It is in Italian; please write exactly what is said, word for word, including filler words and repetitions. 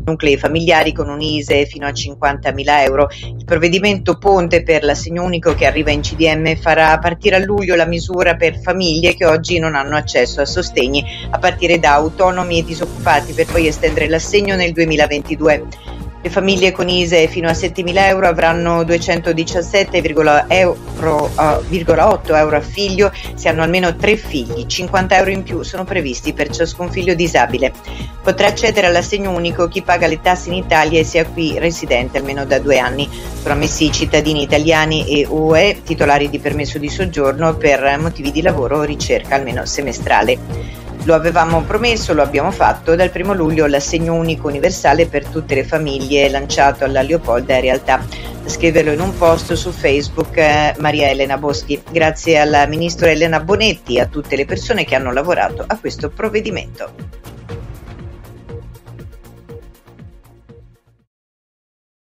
nuclei familiari con un I S E E fino a cinquantamila euro. Il provvedimento ponte per l'assegno unico che arriva in C D M farà partire a luglio la misura per famiglie che oggi non hanno accesso a sostegni, a partire da autonomi e disoccupati, per poi estendere l'assegno nel duemilaventidue. Le famiglie con I S E E fino a settemila euro avranno duecentodiciassette virgola otto euro a figlio se hanno almeno tre figli. cinquanta euro in più sono previsti per ciascun figlio disabile. Potrà accedere all'assegno unico chi paga le tasse in Italia e sia qui residente almeno da due anni. Sono ammessi cittadini italiani e U E titolari di permesso di soggiorno per motivi di lavoro o ricerca almeno semestrale. Lo avevamo promesso, lo abbiamo fatto. Dal primo luglio l'assegno unico universale per tutte le famiglie lanciato alla Leopolda è realtà. A scriverlo in un post su Facebook eh, Maria Elena Boschi. Grazie al ministro Elena Bonetti e a tutte le persone che hanno lavorato a questo provvedimento.